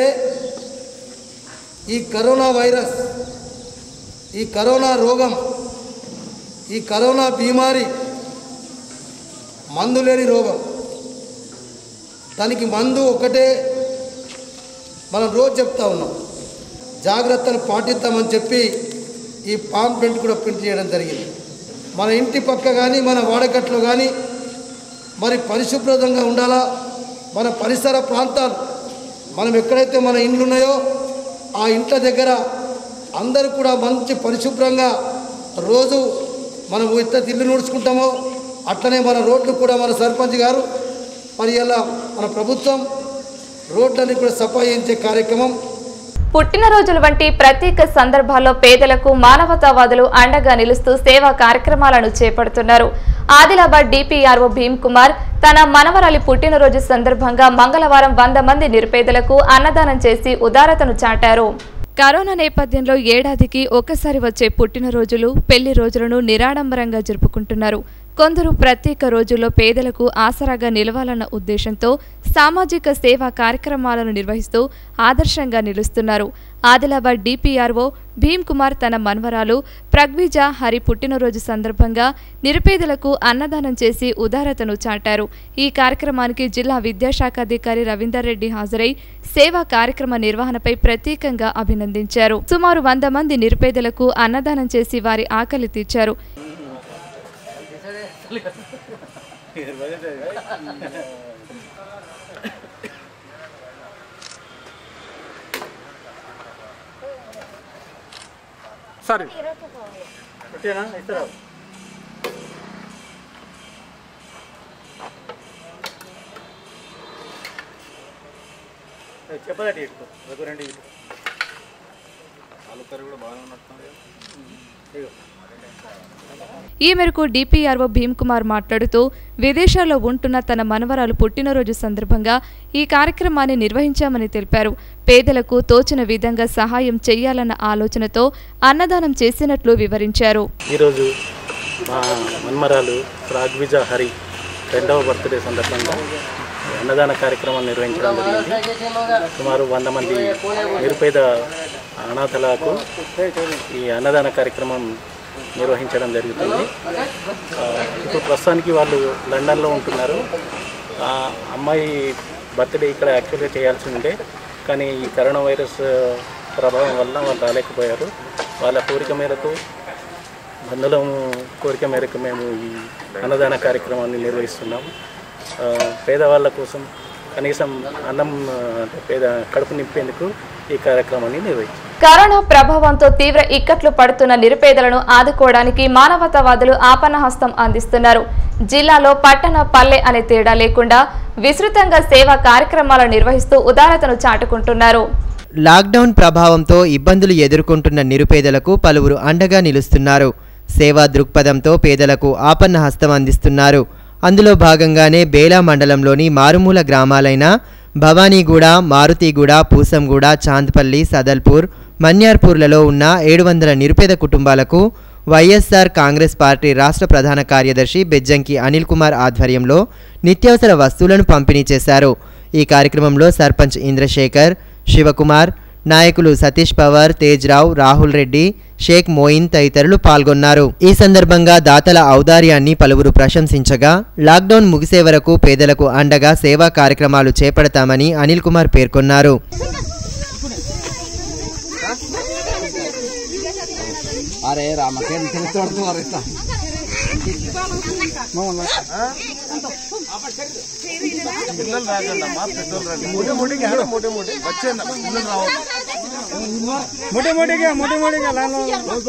ఈ కరోనా వైరస్, ఈ కరోనా రోగం, ఈ కరోనా బీమారి మందు లేని రోగం. దానికి మందు ఒకటే మనం రోజు చెప్తా ఉన్నాం, జాగ్రత్తలు పాటిద్దామని చెప్పి ఈ పాంప్లెంట్ కూడా ప్రింట్ చేయడం జరిగింది. మన ఇంటి పక్క కానీ మన వాడకట్లో కానీ మరి పరిశుభ్రంగా ఉండాలా. మన పరిసర ప్రాంతాలు, మనం ఎక్కడైతే మన ఇండ్లు ఉన్నాయో ఆ ఇంట్ల దగ్గర అందరూ కూడా మంచి పరిశుభ్రంగా రోజు మనం ఎంత ఇల్లు నూడ్చుకుంటామో అట్లనే మన రోడ్లు కూడా మన సర్పంచ్ గారు మరి ఇలా మన ప్రభుత్వం రోడ్లన్నీ కూడా సఫాయించే కార్యక్రమం. పుట్టినరోజుల వంటి ప్రత్యేక సందర్భాల్లో పేదలకు మానవతావాదులు అండగా నిలుస్తూ సేవా కార్యక్రమాలను చేపడుతున్నారు. ఆదిలాబాద్ డిపిఆర్ఓ భీమ్ కుమార్ తన మనవరాలి పుట్టినరోజు సందర్భంగా మంగళవారం వంద మంది నిరుపేదలకు అన్నదానం చేసి ఉదారతను చాటారు. కరోనా నేపథ్యంలో ఏడాదికి ఒక్కసారి వచ్చే పుట్టినరోజులు, పెళ్లి రోజులను నిరాడంబరంగా జరుపుకుంటున్నారు. కొందరు ప్రత్యేక రోజుల్లో పేదలకు ఆసరాగా నిలవాలన్న ఉద్దేశంతో సామాజిక సేవా కార్యక్రమాలను నిర్వహిస్తూ ఆదర్శంగా నిలుస్తున్నారు. ఆదిలాబాద్ డిపిఆర్ఓ భీమ్ కుమార్ తన మన్వరాలు ప్రగ్విజ హరి పుట్టినరోజు సందర్భంగా నిరుపేదలకు అన్నదానం చేసి ఉదారతను చాటారు. ఈ కార్యక్రమానికి జిల్లా విద్యాశాఖ అధికారి రవీందర్ రెడ్డి హాజరై సేవా కార్యక్రమ నిర్వహణపై ప్రత్యేకంగా అభినందించారు. సుమారు వంద మంది నిరుపేదలకు అన్నదానం చేసి వారి ఆకలి తీర్చారు. సరే ఓకేనా ఇస్తారా చెప్పదండి ఇటు రెండు ఇటు ఆలు కర్రీ కూడా బాగానే ఉన్నట్టుంది. ఈ మేరకు డిపిఆర్ఓ భీమ్ కుమార్ మాట్లాడుతూ విదేశాల్లో ఉంటున్న తన మనవరాలు పుట్టినరోజు సందర్భంగా ఈ కార్యక్రమాన్ని నిర్వహించామని తెలిపారు. పేదలకు తోచిన విధంగా సహాయం చేయాలన్న ఆలోచనతో అన్నదానం చేసినట్లు వివరించారు. ఈరోజు మా మనమరాలు రాఘ్విజ హరి రెండవ బర్త్డే సందర్భంగా అన్నదాన కార్యక్రమం నిర్వహించడం జరిగింది. సుమారు వంద మంది నిరుపేద అనాథలకు ఈ అన్నదాన కార్యక్రమం నిర్వహించడం జరుగుతుంది. ఇప్పుడు ప్రస్తుతానికి వాళ్ళు లండన్లో ఉంటున్నారు. అమ్మాయి బర్త్డే ఇక్కడ యాక్చువల్గా చేయాల్సి ఉండే, కానీ ఈ కరోనా వైరస్ ప్రభావం వల్ల వాళ్ళు రాలేకపోయారు. వాళ్ళ కోరిక మేరకు, బంధువుల కోరిక మేరకు మేము ఈ అన్నదాన కార్యక్రమాన్ని నిర్వహిస్తున్నాము. పేదవాళ్ళ కోసం కనీసం అన్నం అంటే పేద కడుపు నింపేందుకు ఈ కార్యక్రమాన్ని నిర్వహించారు. కరోనా ప్రభావంతో తీవ్ర ఇక్కట్లు పడుతున్న నిరుపేదలను ఆదుకోవడానికి మానవతావాదులు ఆపన్నహస్తం అందిస్తున్నారు. జిల్లాలో పట్టణ పల్లె అనే తేడా లేకుండా విస్తృతంగా సేవా కార్యక్రమాలు నిర్వహిస్తూ ఉదారతను చాటుకుంటున్నారు. లాక్డౌన్ ప్రభావంతో ఇబ్బందులు ఎదుర్కొంటున్న నిరుపేదలకు పలువురు అండగా నిలుస్తున్నారు. సేవా దృక్పథంతో పేదలకు ఆపన్న హస్తం అందిస్తున్నారు. అందులో భాగంగానే బేలా మండలంలోని మారుమూల గ్రామాలైన భవానీగూడ, మారుతిగూడ, పూసంగూడ, చాంద్పల్లి, సదల్పూర్, మన్యార్పూర్లలో ఉన్న ఏడు వందల నిరుపేద కుటుంబాలకు వైఎస్ఆర్ కాంగ్రెస్ పార్టీ రాష్ట్ర ప్రధాన కార్యదర్శి బెజ్జంకి అనిల్ కుమార్ ఆధ్వర్యంలో నిత్యావసర వస్తువులను పంపిణీ చేశారు. ఈ కార్యక్రమంలో సర్పంచ్ ఇంద్రశేఖర్, శివకుమార్, నాయకులు సతీష్ పవార్, తేజ్రావు, రాహుల్ రెడ్డి, షేక్ మోయిన్ తదితరులు పాల్గొన్నారు. ఈ సందర్భంగా దాతల ఔదార్యాన్ని పలువురు ప్రశంసించగా లాక్డౌన్ ముగిసే వరకు పేదలకు అండగా సేవా కార్యక్రమాలు చేపడతామని అనిల్ కుమార్ పేర్కొన్నారు. मोटे मोटे क्या मोटे मोटे क्या लाल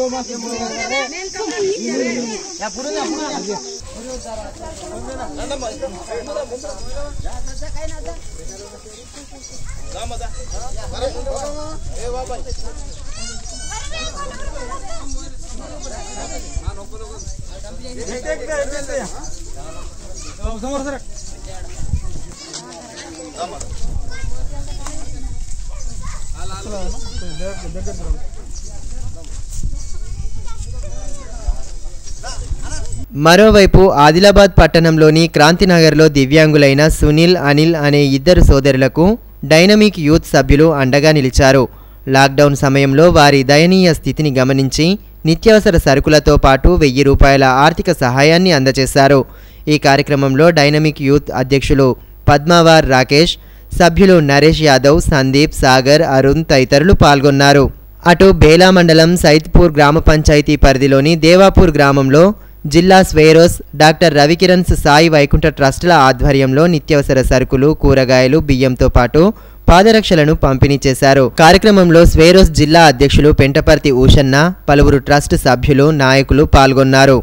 మరోవైపు ఆదిలాబాద్ పట్టణంలోని క్రాంతినగర్లో దివ్యాంగులైన సునీల్, అనిల్ అనే ఇద్దరు సోదరులకు డైనమిక్ యూత్ సభ్యులు అండగా నిలిచారు. లాక్డౌన్ సమయంలో వారి దయనీయ స్థితిని గమనించి నిత్యావసర సరుకులతో పాటు వెయ్యి రూపాయల ఆర్థిక సహాయాన్ని అందజేశారు. ఈ కార్యక్రమంలో డైనమిక్ యూత్ అధ్యక్షులు పద్మావార్ రాకేష్, సభ్యులు నరేష్ యాదవ్, సందీప్, సాగర్, అరుణ్ తదితరులు పాల్గొన్నారు. అటు బేలా మండలం సైద్పూర్ గ్రామ పంచాయతీ పరిధిలోని దేవాపూర్ గ్రామంలో జిల్లా స్వేరోస్, డాక్టర్ రవికిరణ్స్ సాయి వైకుంఠ ట్రస్టుల ఆధ్వర్యంలో నిత్యావసర సరుకులు, కూరగాయలు, బియ్యంతో పాటు పాదరక్షలను పంపిణీ చేశారు. కార్యక్రమంలో స్వేరోస్ జిల్లా అధ్యక్షులు పెంటపర్తి ఊషన్న, పలువురు ట్రస్ట్ సభ్యులు, నాయకులు పాల్గొన్నారు.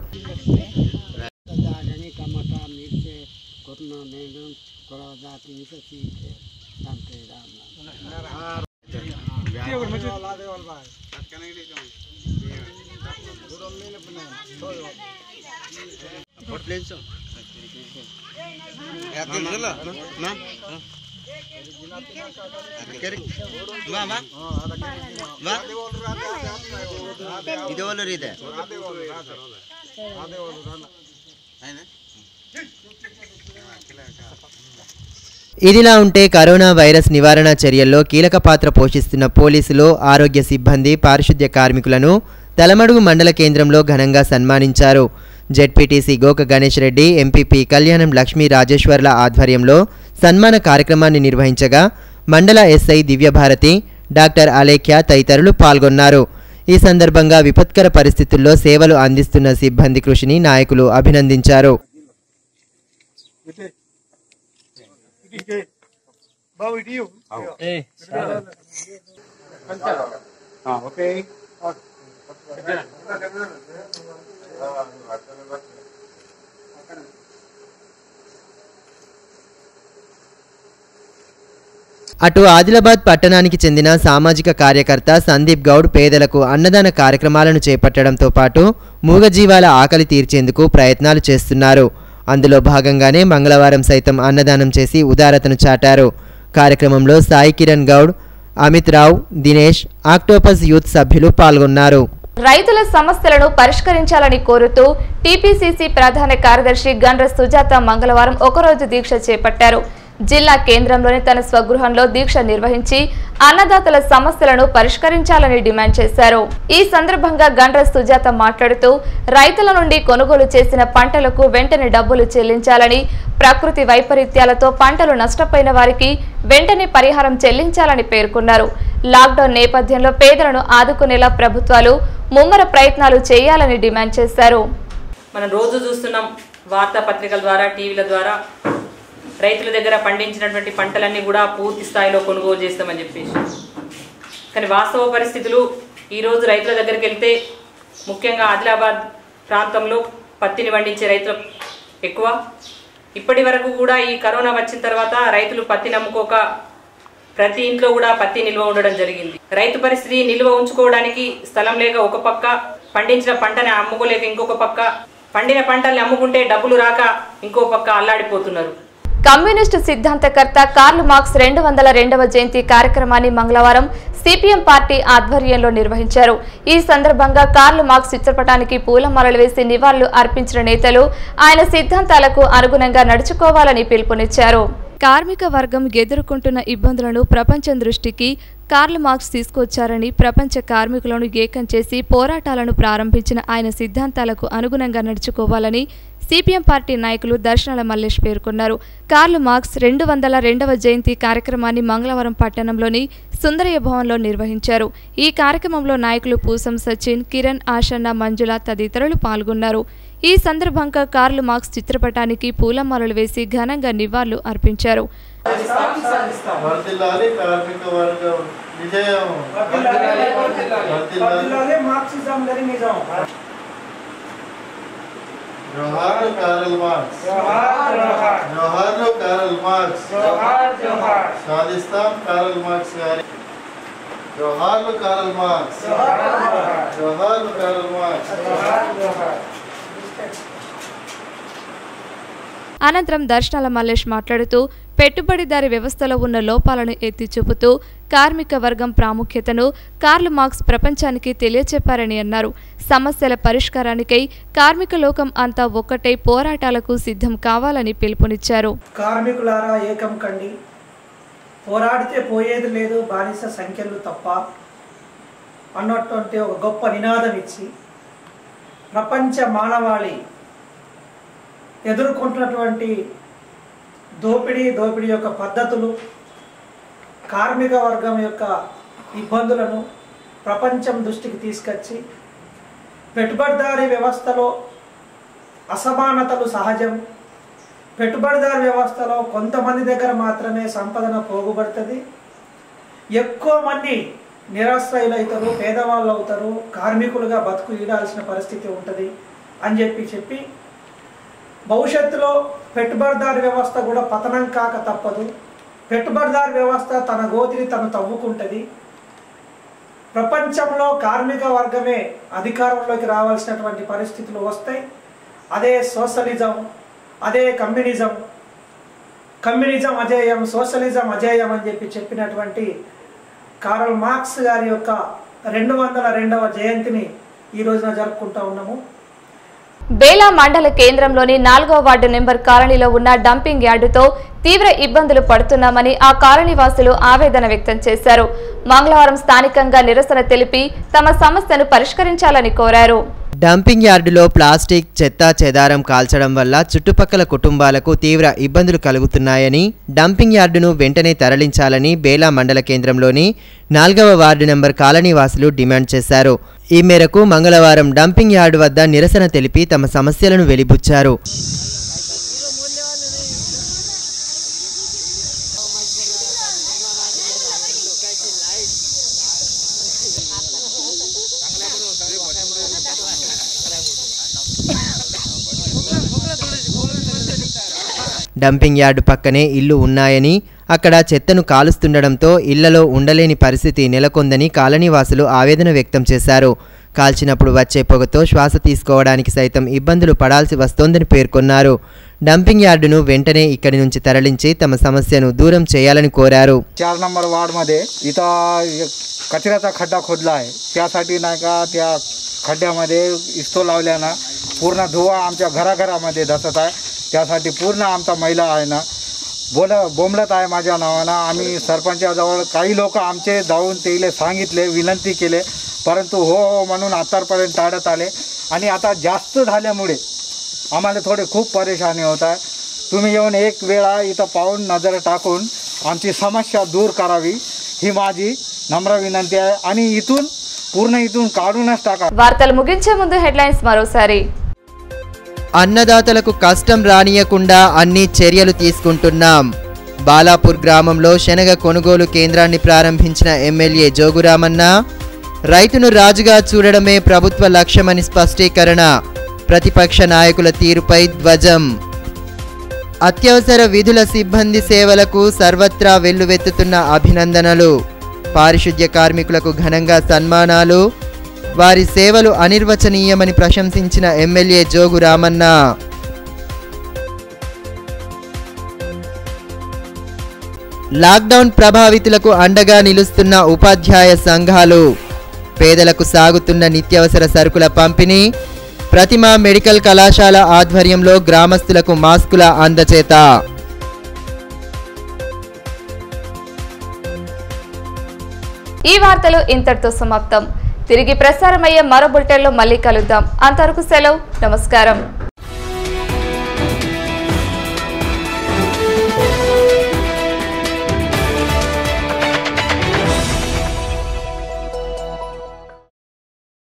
ఇదిలా ఉంటే కరోనా వైరస్ నివారణ చర్యల్లో కీలక పాత్ర పోషిస్తున్న పోలీసులు, ఆరోగ్య సిబ్బంది, పారిశుద్ధ్య కార్మికులను తలమడుగు మండల కేంద్రంలో ఘనంగా సన్మానించారు. జెడ్పీటీసీ గోక గణేష్ రెడ్డి, ఎంపీపీ కళ్యాణం లక్ష్మీ రాజేశ్వర్ల ఆధ్వర్యంలో సన్మాన కార్యక్రమాన్ని నిర్వహించగా మండల ఎస్ఐ దివ్యభారతి, డాక్టర్ అలేఖ్య తదితరులు పాల్గొన్నారు. ఈ సందర్భంగా విపత్కర పరిస్థితుల్లో సేవలు అందిస్తున్న సిబ్బంది కృషిని నాయకులు అభినందించారు. బాబు ఇటు ఓకే అటు ఆదిలాబాద్ పట్టణానికి చెందిన సామాజిక కార్యకర్త సందీప్ గౌడ్ పేదలకు అన్నదాన కార్యక్రమాలను చేపట్టడంతో పాటు మూగజీవాల ఆకలి తీర్చేందుకు ప్రయత్నాలు చేస్తున్నారు. అందులో భాగంగానే మంగళవారం సైతం అన్నదానం చేసి ఉదారతను చాటారు. కార్యక్రమంలో సాయి కిరణ్ గౌడ్, అమిత్ రావు, దినేష్, ఆక్టోపస్ యూత్ సభ్యులు పాల్గొన్నారు. రైతుల సమస్యలను పరిష్కరించాలని కోరుతూ టీపీసీసీ ప్రధాన కార్యదర్శి గండ్ర సుజాత మంగళవారం ఒకరోజు దీక్ష చేపట్టారు. జిల్లా కేంద్రంలోని తన స్వగృహంలో దీక్ష నిర్వహించి అన్నదాతల సమస్యలను పరిష్కరించాలని డిమాండ్ చేశారు. ఈ సందర్భంగా గండ్ర సుజాత మాట్లాడుతూ రైతుల నుండి కొనుగోలు చేసిన పంటలకు వెంటనే డబ్బులు చెల్లించాలని, ప్రకృతి వైపరీత్యాలతో పంటలు నష్టపోయిన వారికి వెంటనే పరిహారం చెల్లించాలని పేర్కొన్నారు. లాక్డౌన్ నేపథ్యంలో పేదలను ఆదుకునేలా ప్రభుత్వాలు ముమ్మర ప్రయత్నాలు చేయాలని డిమాండ్ చేశారు. మనం రోజు చూస్తున్నాం వార్తాపత్రికల ద్వారా, టీవీల ద్వారా రైతుల దగ్గర పండించినటువంటి పంటలన్నీ కూడా పూర్తి స్థాయిలో కొనుగోలు చేస్తామని చెప్పేసి, కానీ వాస్తవ పరిస్థితులు ఈరోజు రైతుల దగ్గరికి వెళ్తే ముఖ్యంగా ఆదిలాబాద్ ప్రాంతంలో పత్తిని పండించే రైతులు ఎక్కువ. ఇప్పటి వరకు కూడా ఈ కరోనా వచ్చిన తర్వాత రైతులు పత్తిని అమ్ముకోక ప్రతి ఇంట్లో కూడా పత్తి నిల్వ ఉండడం జరిగింది. రైతు పరిస్థితి నిల్వ ఉంచుకోవడానికి స్థలం లేక ఒక పక్క, పండించిన పంటని అమ్ముకోలేక ఇంకొక పక్క, పండిన పంటల్ని అమ్ముకుంటే డబ్బులు రాక ఇంకో పక్క అల్లాడిపోతున్నారు. కమ్యూనిస్టు సిద్ధాంతకర్త కార్ల్ మార్క్స్ రెండు వందల రెండవ జయంతి కార్యక్రమాన్ని మంగళవారం సిపిఎం పార్టీ ఆధ్వర్యంలో నిర్వహించారు. ఈ సందర్భంగా కార్ల్ మార్క్స్ చిత్రపటానికి పూలమాలలు వేసి నివాళులు అర్పించిన నేతలు ఆయన సిద్ధాంతాలకు అనుగుణంగా నడుచుకోవాలని పిలుపునిచ్చారు. కార్మిక వర్గం ఎదుర్కొంటున్న ఇబ్బందులను ప్రపంచం దృష్టికి కార్ల్ మార్క్స్ తీసుకొచ్చారని, ప్రపంచ కార్మికులను ఏకం చేసి పోరాటాలను ప్రారంభించిన ఆయన సిద్ధాంతాలకు అనుగుణంగా నడుచుకోవాలని సిపిఎం పార్టీ నాయకులు దర్శనాల మల్లేష్ పేర్కొన్నారు. కార్ల్ మార్క్స్ రెండు వందల రెండవ జయంతి కార్యక్రమాన్ని మంగళవారం పట్టణంలోని సుందరయ్య భవన్లో నిర్వహించారు. ఈ కార్యక్రమంలో నాయకులు పూసం సచిన్, కిరణ్, ఆషన్న, మంజుల తదితరులు పాల్గొన్నారు. ఈ సందర్భంగా కార్ల్ మార్క్స్ చిత్రపటానికి పూలమాలలు వేసి ఘనంగా నివాళులు అర్పించారు. జోహార్ కార్ల్ మార్క్స్, జోహార్ కార్ల్ మార్క్స్, సాధిస్తాం కార్ల్ మార్క్స్ గారి, జోహార్ కార్ల్ మార్క్స్, జోహార్ కార్ల్ మార్క్స్. అనంతరం దర్శనాల మల్లేష్ మాట్లాడుతూ పెట్టుబడిదారీ వ్యవస్థలో ఉన్న లోపాలను ఎత్తి చూపుతూ కార్మిక వర్గం ప్రాముఖ్యతను కార్ల్ మార్క్స్ ప్రపంచానికి తెలియచెప్పారని అన్నారు. సమస్యల పరిష్కారానికై కార్మిక లోకం అంతా ఒక్కటై పోరాటాలకు సిద్ధం కావాలని పిలుపునిచ్చారు. కార్మికులారా ఏకం కండి, పోరాడితే పోయేది లేదు, బానిస సంఖ్యలు తప్ప అన్నటువంటి ఒక గొప్ప నినాదం ఇచ్చి ప్రపంచ మానవాళి ఎదుర్కొంటున్నటువంటి దోపిడీ దోపిడీ యొక్క పద్ధతులు, కార్మిక వర్గం యొక్క ఇబ్బందులను ప్రపంచం దృష్టికి తీసుకొచ్చి పెట్టుబడిదారీ వ్యవస్థలో అసమానతలు సహజం, పెట్టుబడిదారీ వ్యవస్థలో కొంతమంది దగ్గర మాత్రమే సంపదన పోగుబడుతుంది, ఎక్కువ మంది నిరాశ్రయులు అవుతారు, పేదవాళ్ళు అవుతారు, కార్మికులుగా బతుకు ఈడాల్సిన పరిస్థితి ఉంటుంది అని చెప్పి చెప్పి భవిష్యత్తులో పెట్టుబడిదారు వ్యవస్థ కూడా పతనం కాక తప్పదు. పెట్టుబడిదారు వ్యవస్థ తన గోతిని తను తవ్వుకుంటుంది. ప్రపంచంలో కార్మిక వర్గమే అధికారంలోకి రావాల్సినటువంటి పరిస్థితులు వస్తాయి. అదే సోషలిజం, అదే కమ్యూనిజం, కమ్యూనిజం అజేయం, సోషలిజం అజేయం అని చెప్పి చెప్పినటువంటి కార్ల్ మార్క్స్ గారి యొక్క రెండు వందల రెండవ జయంతిని ఈ రోజున జరుపుకుంటా ఉన్నాము. బేలా మండల కేంద్రంలోని నాలుగో వార్డు నెంబర్ కాలనీలో ఉన్న డంపింగ్ యార్డుతో తీవ్ర ఇబ్బందులు పడుతున్నామని ఆ కాలనీ వాసులు ఆవేదన వ్యక్తం చేశారు. మంగళవారం స్థానికంగా నిరసన తెలిపి తమ సమస్యను పరిష్కరించాలని కోరారు. డంపింగ్ యార్డులో ప్లాస్టిక్, చెత్త చెదారం కాల్చడం వల్ల చుట్టుపక్కల కుటుంబాలకు తీవ్ర ఇబ్బందులు కలుగుతున్నాయని, డంపింగ్ యార్డును వెంటనే తరలించాలని బేలా మండల కేంద్రంలోని నాలుగవ వార్డు నెంబర్ కాలనీ వాసులు డిమాండ్ చేశారు. ఈ మేరకు మంగళవారం డంపింగ్ యార్డు వద్ద నిరసన తెలిపి తమ సమస్యలను వెలిబుచ్చారు. డంపింగ్ యార్డు పక్కనే ఇల్లు ఉన్నాయని అక్కడ చెత్తను కాలుస్తుండడంతో ఇళ్లలో ఉండలేని పరిస్థితి నెలకొందని కాలనీవాసులు ఆవేదన వ్యక్తం చేశారు. కాల్చినప్పుడు వచ్చే పొగతో శ్వాస తీసుకోవడానికి సైతం ఇబ్బందులు పడాల్సి వస్తోందని పేర్కొన్నారు. డంపింగ్ యార్డును వెంటనే इकड़ी నుంచి తరలించి తమ సమస్యను दूरम చేయాలని కోరారు. चार नंबर वार्ड मध्ये इथं कचऱ्याचा खड्डा खोदला आहे. त्यासाठी नाही का त्या खड्ड्यामध्ये इस्तो लावल्यानं पूर्ण धुवा आमच्या घराघरामध्ये धसत आहे. त्यासाठी पूर्ण आमचा महिला आहे ना बोल बोंबलत आहे माझ्या नावानं. आम्ही सरपंचाजवळ काही लोक आमचे जाऊन तेले सांगितले, विनंती केले, परंतु हो हो म्हणून आतापर्यंत टाळत आले आणि आता जास्त झाल्यामुळे आम्हाला थोडे खूप परेशानी होत आहे. तुम्ही येऊन एक वेळा इथं पाहून नजर टाकून आमची समस्या दूर करावी ही माझी नम्र विनंती आहे आणि इथून पूर्ण इथून काढूनच टाका. వార్తలు ముగించే ముందు హెడ్లైన్స్ మరోసారి. అన్నదాతలకు కష్టం రానియకుండా అన్ని చర్యలు తీసుకుంటున్నాం. బాలాపూర్ గ్రామంలో శనగ కొనుగోలు కేంద్రాన్ని ప్రారంభించిన ఎమ్మెల్యే జోగురామన్న రైతును రాజుగా చూడడమే ప్రభుత్వ లక్ష్యమని స్పష్టీకరణ. ప్రతిపక్ష నాయకుల తీరుపై ధ్వజం. అత్యవసర విధుల సిబ్బంది సేవలకు సర్వత్రా వెల్లువెత్తుతున్న అభినందనలు. పారిశుద్ధ్య కార్మికులకు ఘనంగా సన్మానాలు. వారి సేవలు అనిర్వచనీయమని ప్రశంసించిన ఎమ్మెల్యే జోగు రామన్న. లాక్డౌన్ ప్రభావితులకు అండగా నిలుస్తున్న ఉపాధ్యాయ సంఘాలు. పేదలకు సాగుతున్న నిత్యావసర సరుకుల పంపిణీ. ప్రతిమ మెడికల్ కళాశాల ఆధ్వర్యంలో గ్రామస్తులకు మాస్కుల అందచేత. ఈ వార్తలు ఇంతటితో సమాప్తం. తిరిగి ప్రసారమయ్యే మరో బులెటిన్లో మళ్ళీ కలుద్దాం. అంతవరకు సెలవు. నమస్కారం.